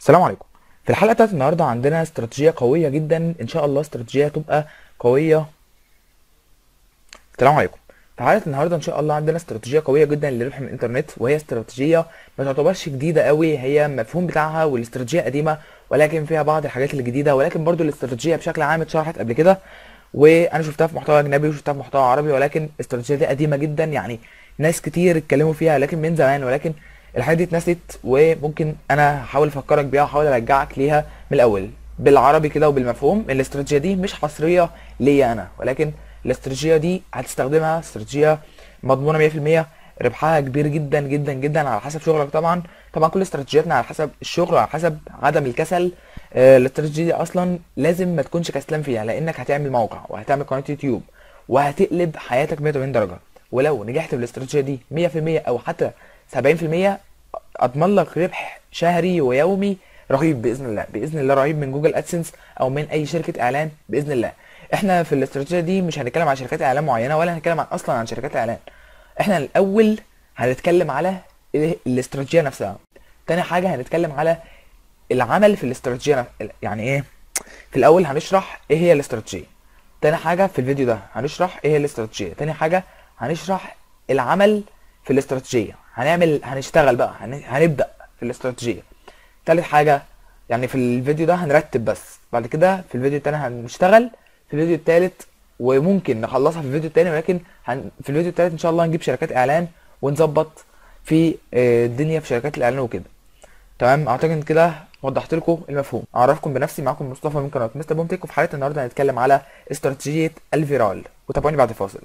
السلام عليكم. في الحلقة بتاعت النهاردة عندنا استراتيجية قوية جدا، إن شاء الله استراتيجية تبقى قوية. السلام عليكم. في حلقة النهاردة إن شاء الله عندنا استراتيجية قوية جدا للربح من الإنترنت، وهي استراتيجية ما تعتبرش جديدة قوي، هي المفهوم بتاعها والاستراتيجية قديمة ولكن فيها بعض الحاجات الجديدة، ولكن برضو الاستراتيجية بشكل عام اتشرحت قبل كده وأنا شفتها في محتوى أجنبي وشفتها في محتوى عربي، ولكن الاستراتيجية دي قديمة جدا، يعني ناس كتير اتكلموا فيها لكن من زمان، ولكن الحاجات دي اتنست، وممكن انا هحاول افكرك بيها واحاول ارجعك ليها من الاول بالعربي كده وبالمفهوم. الاستراتيجيه دي مش حصريه ليا انا، ولكن الاستراتيجيه دي هتستخدمها استراتيجيه مضمونه 100%، ربحها كبير جدا جدا جدا على حسب شغلك. طبعا كل استراتيجياتنا على حسب الشغل وعلى حسب عدم الكسل. الاستراتيجيه دي اصلا لازم ما تكونش كسلان فيها، لانك هتعمل موقع وهتعمل قناه يوتيوب وهتقلب حياتك 180 درجه. ولو نجحت بالاستراتيجيه دي 100% او حتى 70%، اضمن لك ربح شهري ويومي رهيب باذن الله، باذن الله رهيب من جوجل ادسنس او من اي شركه اعلان باذن الله. احنا في الاستراتيجيه دي مش هنتكلم عن شركات اعلان معينه ولا هنتكلم اصلا عن شركات اعلان. احنا الاول هنتكلم على الاستراتيجيه نفسها. تاني حاجه هنتكلم على العمل في الاستراتيجيه يعني ايه. في الاول هنشرح ايه هي الاستراتيجيه. تاني حاجه في الفيديو ده هنشرح ايه هي الاستراتيجيه. تاني حاجه هنشرح العمل في الاستراتيجيه، هنشتغل بقى، هنبدا في الاستراتيجيه. تالت حاجه يعني في الفيديو ده هنرتب بس، بعد كده في الفيديو التاني هنشتغل في الفيديو التالت، وممكن نخلصها في الفيديو التاني، ولكن في الفيديو التالت ان شاء الله هنجيب شركات اعلان ونظبط في الدنيا في شركات الاعلان وكده. تمام، اعتقد ان كده وضحت لكم المفهوم. اعرفكم بنفسي، معاكم مصطفى من قناه مستر بومتك، وفي حلقه النهارده هنتكلم على استراتيجيه الفيرال، وتابعوني بعد الفاصل.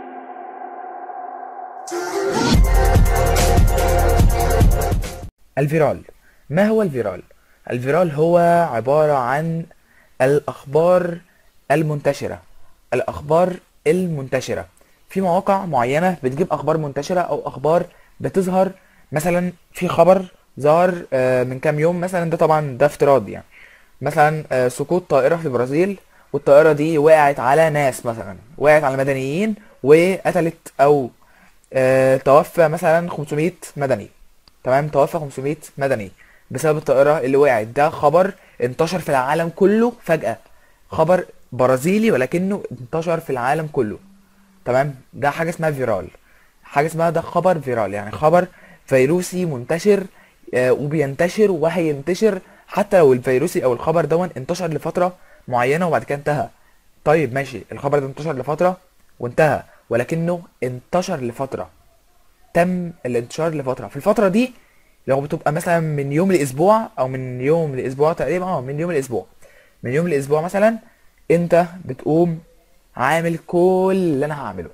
الفيرال، ما هو الفيرال؟ الفيرال هو عباره عن الاخبار المنتشره. الاخبار المنتشره في مواقع معينه بتجيب اخبار منتشره او اخبار بتظهر. مثلا في خبر ظهر من كام يوم مثلا، ده طبعا ده افتراض يعني. مثلا سقوط طائرة في البرازيل، والطائرة دي وقعت على ناس، مثلا وقعت على مدنيين وقتلت او توفى مثلا 500 مدني. تمام، توفى 500 مدني بسبب الطائرة اللي وقعت. ده خبر انتشر في العالم كله فجأة، خبر برازيلي ولكنه انتشر في العالم كله. تمام، ده حاجة اسمها فيرال. حاجة اسمها ده خبر فيرال، يعني خبر فيروسي منتشر، وبينتشر وهينتشر حتى لو الفيروسي او الخبر دون انتشر لفترة معينة وبعد كده انتهى. طيب ماشي، الخبر ده انتشر لفترة وانتهى، ولكنه انتشر لفترة، تم الانتشار لفترة. في الفترة دي لو بتبقى مثلا من يوم لاسبوع او من يوم لاسبوع تقريبا، من يوم لاسبوع، من يوم لاسبوع مثلا، انت بتقوم عامل كل اللي انا هعمله.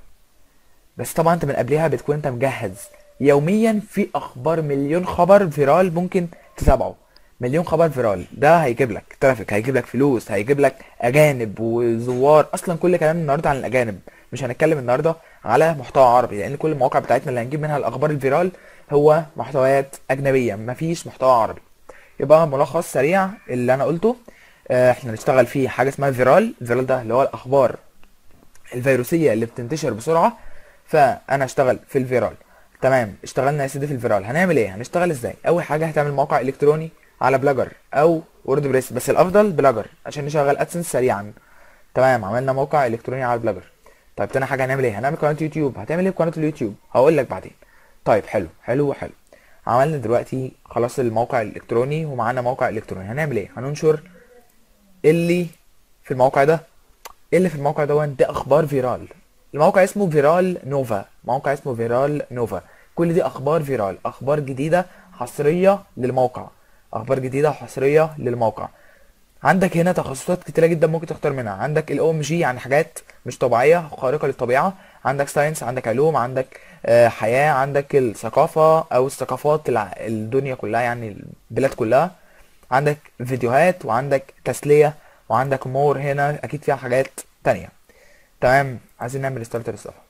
بس طبعا انت من قبلها بتكون انت مجهز يوميا في اخبار، مليون خبر فيرال ممكن تتابعه. مليون خبر فيرال ده هيجيب لك ترافيك، هيجيب لك فلوس، هيجيب لك اجانب وزوار. اصلا كل كلام النهارده عن الاجانب، مش هنتكلم النهارده على محتوى عربي، لان كل المواقع بتاعتنا اللي هنجيب منها الاخبار الفيرال هو محتويات اجنبيه، مفيش محتوى عربي. يبقى ملخص سريع اللي انا قلته، احنا نشتغل فيه حاجه اسمها فيرال. الفيرال ده اللي هو الاخبار الفيروسيه اللي بتنتشر بسرعه، فانا اشتغل في الفيرال. تمام، اشتغلنا يا سيدي في الفيرال، هنعمل ايه؟ هنشتغل ازاي؟ اول حاجه هتعمل موقع الكتروني على بلاجر او وورد بريس، بس الافضل بلاجر عشان نشغل ادسنس سريعا. تمام، عملنا موقع الكتروني على بلاجر. طيب تاني حاجه هنعمل ايه؟ هنعمل قناه يوتيوب. هتعمل ايه بقناه اليوتيوب؟ هقول لك بعدين. طيب حلو حلو حلو، عملنا دلوقتي خلاص الموقع الالكتروني ومعانا موقع الكتروني. هنعمل ايه؟ هننشر اللي في الموقع ده. ايه اللي في الموقع ده اخبار فيرال. الموقع اسمه فيرال نوفا، موقع اسمه فيرال نوفا. كل دي اخبار فيرال، اخبار جديده حصريه للموقع، اخبار جديده حصريه للموقع. عندك هنا تخصصات كتيره جدا ممكن تختار منها. عندك الاو ام جي، يعني حاجات مش طبيعيه خارقه للطبيعه. عندك ساينس، عندك علوم، عندك حياه، عندك الثقافه او الثقافات الدنيا كلها، يعني البلاد كلها. عندك فيديوهات، وعندك تسليه، وعندك مور. هنا اكيد فيها حاجات تانية. تمام، عايزين نعمل ستارت للصفحه.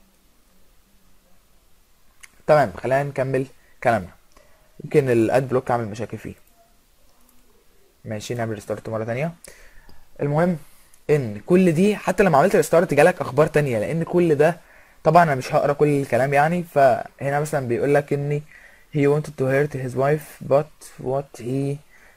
تمام، خلينا نكمل كلامنا. يمكن الاد بلوك عامل مشاكل فيه. ماشي، نعمل ريستارت مره تانية. المهم ان كل دي حتى لما عملت ريستارت جالك اخبار تانية، لان كل ده طبعا انا مش هقرا كل الكلام يعني. فهنا مثلا بيقول لك ان he wanted to hurt his wife but what he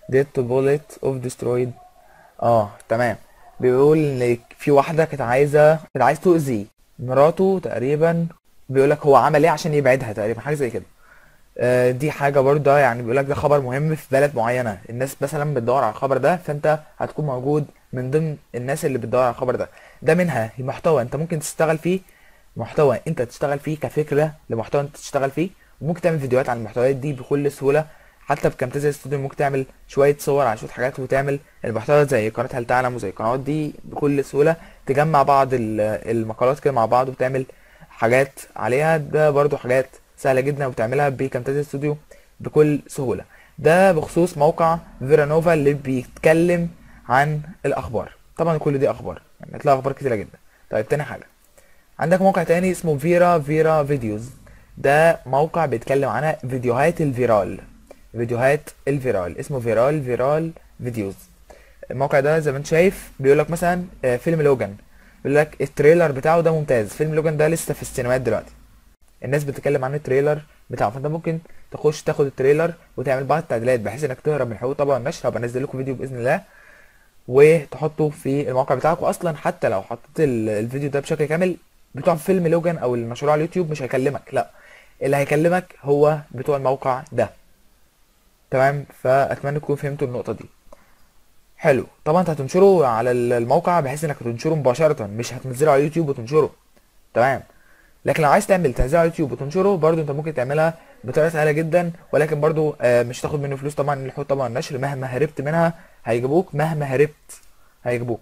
did to bullet of destroyed. تمام. بيقول ان في واحدة كانت عايز تؤذي مراته تقريبا. بيقولك هو عمل ايه عشان يبعدها تقريبا، حاجة زي كده. دي حاجة برضه يعني بيقولك ده خبر مهم في بلد معينة، الناس مثلا بتدور على الخبر ده، فانت هتكون موجود من ضمن الناس اللي بتدور على الخبر ده. ده منها محتوى انت ممكن تشتغل فيه، محتوى انت تشتغل فيه كفكرة لمحتوى انت تشتغل فيه، وممكن تعمل فيديوهات عن المحتويات دي بكل سهولة. حتى بكامتازيا ستوديو ممكن تعمل شوية صور على شوية حاجات وتعمل المحتوى زي قناة هل تعلم وزي القنوات دي بكل سهولة. تجمع بعض المقالات كده مع بعض وتعمل حاجات عليها. ده برضو حاجات سهلة جدا وبتعملها بكامتازيا ستوديو بكل سهولة. ده بخصوص موقع فيرانوفا اللي بيتكلم عن الأخبار. طبعا كل دي أخبار، يعني هتلاقي أخبار كتيرة جدا. طيب تاني حاجة، عندك موقع تاني اسمه فيرا فيديوز. ده موقع بيتكلم عن فيديوهات الفيرال. فيديوهات الفيرال اسمه فيرال فيديوز. الموقع ده زي ما انت شايف بيقولك مثلا فيلم لوجان، بيقولك التريلر بتاعه ده ممتاز. فيلم لوجان ده لسه في السينمات دلوقتي، الناس بتتكلم عن التريلر بتاعه، فانت ممكن تخش تاخد التريلر وتعمل بعض التعديلات بحيث انك تهرب من حقوق طبعا النشر. هبقى انزل لكم فيديو باذن الله وتحطه في الموقع بتاعك. واصلا حتى لو حطيت الفيديو ده بشكل كامل، بتوع فيلم لوجان او اللي نشروه على اليوتيوب مش هيكلمك، لا، اللي هيكلمك هو بتوع الموقع ده. تمام، فاتمنى تكونوا فهمتوا النقطه دي. حلو، طبعا انت هتنشره على الموقع بحيث انك هتنشره مباشره، مش هتنزله على اليوتيوب وتنشره. تمام، لكن لو عايز تنزله على اليوتيوب وتنشره برضو انت ممكن تعملها بطريقه سهله جدا، ولكن برضو مش هتاخد منه فلوس طبعا. الحقوق طبعا النشر مهما هربت منها هيجيبوك، مهما هربت هيجيبوك.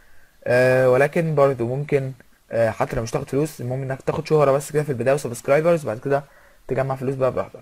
ولكن برضو ممكن حتى لو مش تاخد فلوس، المهم انك تاخد شهرة بس كده في البداية وسبسكرايبرز، بعد كده تجمع فلوس بقى براحتك.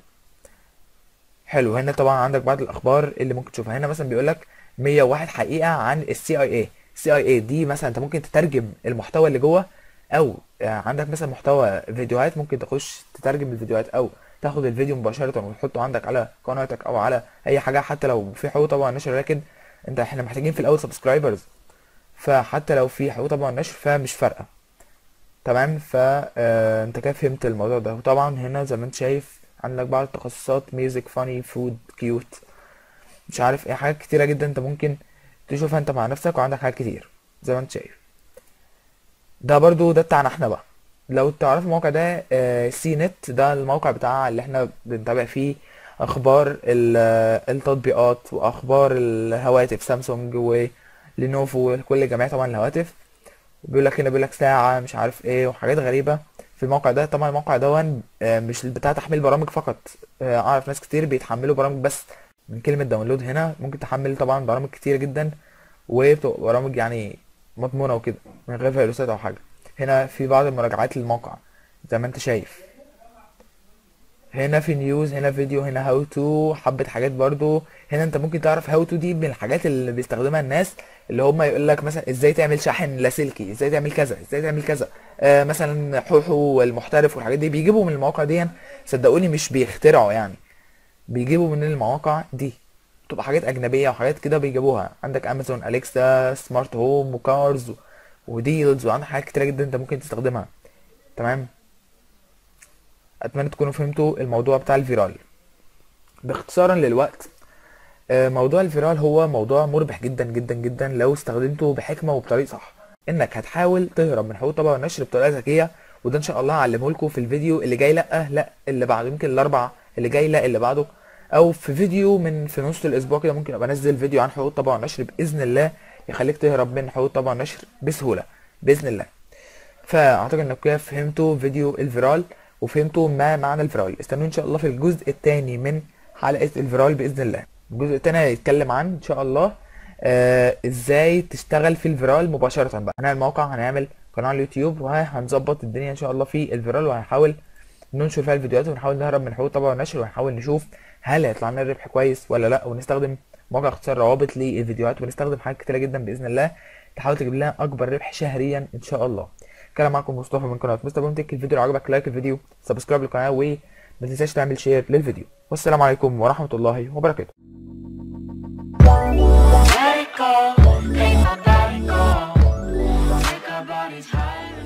حلو، هنا طبعا عندك بعض الاخبار اللي ممكن تشوفها. هنا مثلا بيقول لك 101 حقيقة عن السي اي اي. السي اي اي دي مثلا انت ممكن تترجم المحتوى اللي جوه، او عندك مثلا محتوى فيديوهات ممكن تخش تترجم الفيديوهات، او تاخد الفيديو مباشرة وتحطه عندك على قناتك او على اي حاجة، حتى لو في حقوق طبعا نشر. لكن احنا محتاجين في الاول سبسكرايبرز، فحتى لو في حقوق طبعا نشر فمش فارقة. تمام، انت كده فهمت الموضوع ده. وطبعا هنا زي ما انت شايف عندك بعض التخصصات، ميوزك، فاني، فود، كيوت، مش عارف ايه، حاجات كتيرة جدا انت ممكن تشوفها انت مع نفسك، وعندك حاجات كتير زي ما انت شايف. ده برضو ده بتاعنا احنا بقى. لو تعرف الموقع ده سي نت، ده الموقع بتاع اللي احنا بنتابع فيه اخبار التطبيقات واخبار الهواتف، سامسونج ولينوفو، كل جميع طبعا الهواتف. بيقول لك هنا، بيقول لك ساعة مش عارف ايه وحاجات غريبة في الموقع ده. طبعا الموقع ده مش بتاع تحميل برامج فقط. اعرف ناس كتير بيتحملوا برامج بس من كلمة داونلود. هنا ممكن تحمل طبعا برامج كتير جدا، وبتبقى برامج يعني مضمونة وكده من غير فيروسات او حاجة. هنا في بعض المراجعات للموقع زي ما انت شايف. هنا في نيوز، هنا فيديو، هنا هاو تو، حبة حاجات برضو. هنا انت ممكن تعرف هاو تو دي من الحاجات اللي بيستخدمها الناس، اللي هم يقول لك مثلا ازاي تعمل شاحن لاسلكي، ازاي تعمل كذا، ازاي تعمل كذا. مثلا حوحو والمحترف والحاجات دي بيجيبوا من المواقع دي. صدقوني مش بيخترعوا يعني، بيجيبوا من المواقع دي. بتبقى حاجات اجنبيه وحاجات كده بيجيبوها. عندك امازون اليكسا، سمارت هوم، وكارز، وديلز، وعندك حاجات كتيره جدا انت ممكن تستخدمها. تمام، اتمنى تكونوا فهمتوا الموضوع بتاع الفيرال. باختصارا للوقت، موضوع الفيرال هو موضوع مربح جدا جدا جدا لو استخدمته بحكمه وبطريقه صح. انك هتحاول تهرب من حقوق الطبع والنشر بطريقه ذكيه، وده ان شاء الله هعلمه لكم في الفيديو اللي جاي، لا اللي بعده، يمكن الاربع اللي جاي، لا اللي بعده، او في فيديو في نص الاسبوع كده ممكن ابقى انزل فيديو عن حقوق الطبع والنشر باذن الله، يخليك تهرب من حقوق الطبع والنشر بسهوله باذن الله. فاعتقد انكم كده فهمتوا فيديو الفيرال وفهمتوا ما معنى الفيرال. استنوا ان شاء الله في الجزء الثاني من حلقة الفيرال بإذن الله. الجزء الثاني هيتكلم عن ان شاء الله ازاي تشتغل في الفيرال مباشرة بقى. هنعمل موقع، هنعمل قناة على اليوتيوب، وهنظبط الدنيا ان شاء الله في الفيرال، وهنحاول ننشر فيها الفيديوهات، ونحاول نهرب من حقوق الطبع والنشر، ونحاول نشوف هل هيطلع لنا الربح كويس ولا لا، ونستخدم مواقع اختصار روابط للفيديوهات، ونستخدم حاجات كتيرة جدا بإذن الله تحاول تجيب لنا اكبر ربح شهريا ان شاء الله. كان معكم مصطفى من قناه مستر بومتك. الفيديو لو عجبك لايك الفيديو، سبسكرايب للقناه، وما تنساش تعمل شير للفيديو. والسلام عليكم ورحمه الله وبركاته. Let it go, ain't nobody go. Take our bodies higher.